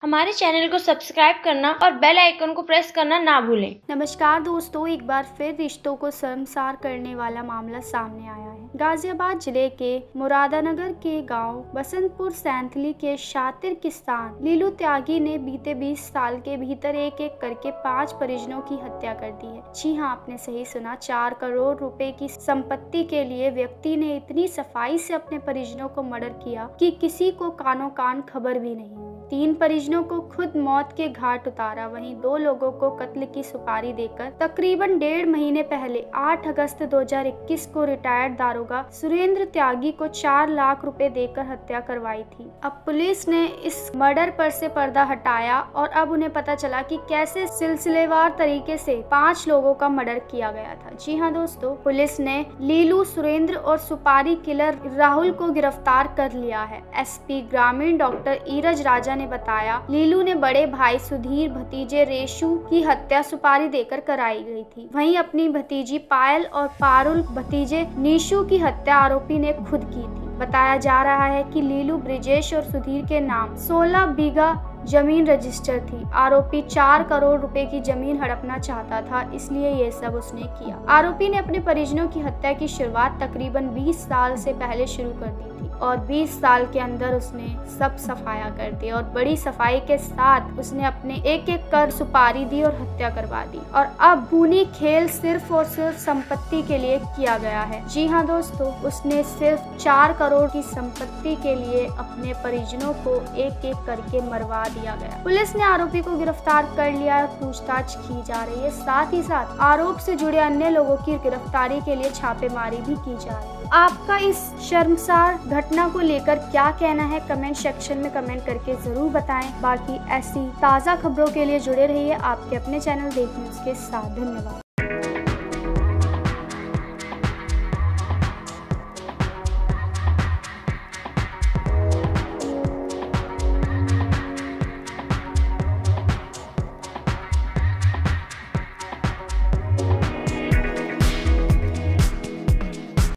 हमारे चैनल को सब्सक्राइब करना और बेल आइकन को प्रेस करना ना भूलें। नमस्कार दोस्तों, एक बार फिर रिश्तों को शर्मसार करने वाला मामला सामने आया है। गाजियाबाद जिले के मुरादानगर के गांव बसंतपुर सैंथली के शातिर किसान लीलू त्यागी ने बीते 20 साल के भीतर एक एक करके 5 परिजनों की हत्या कर दी है। जी हाँ, आपने सही सुना। 4 करोड़ रुपए की संपत्ति के लिए व्यक्ति ने इतनी सफाई से अपने परिजनों को मर्डर किया कि किसी को कानो कान खबर भी नहीं हुई। 3 परिजनों को खुद मौत के घाट उतारा, वहीं 2 लोगों को कत्ल की सुपारी देकर तकरीबन 1.5 महीने पहले 8 अगस्त 2021 को रिटायर्ड दारोगा सुरेंद्र त्यागी को 4 लाख रुपए देकर हत्या करवाई थी। अब पुलिस ने इस मर्डर पर से पर्दा हटाया और अब उन्हें पता चला कि कैसे सिलसिलेवार तरीके से 5 लोगों का मर्डर किया गया था। जी हाँ दोस्तों, पुलिस ने लीलू, सुरेंद्र और सुपारी किलर राहुल को गिरफ्तार कर लिया है। एसपी ग्रामीण डॉक्टर ईरज राजा ने बताया, लीलू ने बड़े भाई सुधीर, भतीजे रेशु की हत्या सुपारी देकर कराई गई थी। वहीं अपनी भतीजी पायल और पारुल भतीजे नीशु की हत्या आरोपी ने खुद की थी। बताया जा रहा है कि लीलू, ब्रिजेश और सुधीर के नाम 16 बीघा जमीन रजिस्टर थी। आरोपी 4 करोड़ रुपए की जमीन हड़पना चाहता था, इसलिए ये सब उसने किया। आरोपी ने अपने परिजनों की हत्या की शुरुआत तकरीबन 20 साल से पहले शुरू कर दी थी और 20 साल के अंदर उसने सब सफाया कर दी और बड़ी सफाई के साथ उसने अपने एक एक कर सुपारी दी और हत्या करवा दी। और अब खूनी खेल सिर्फ और सिर्फ संपत्ति के लिए किया गया है। जी हाँ दोस्तों, उसने सिर्फ 4 करोड़ की संपत्ति के लिए अपने परिजनों को एक एक करके मरवा दिया गया। पुलिस ने आरोपी को गिरफ्तार कर लिया और पूछताछ की जा रही है। साथ ही साथ आरोप से जुड़े अन्य लोगों की गिरफ्तारी के लिए छापेमारी भी की जा रही है। आपका इस शर्मसार घटना को लेकर क्या कहना है, कमेंट सेक्शन में कमेंट करके जरूर बताएं। बाकी ऐसी ताज़ा खबरों के लिए जुड़े रहिए आपके अपने चैनल देख न्यूज़ के साथ। धन्यवाद।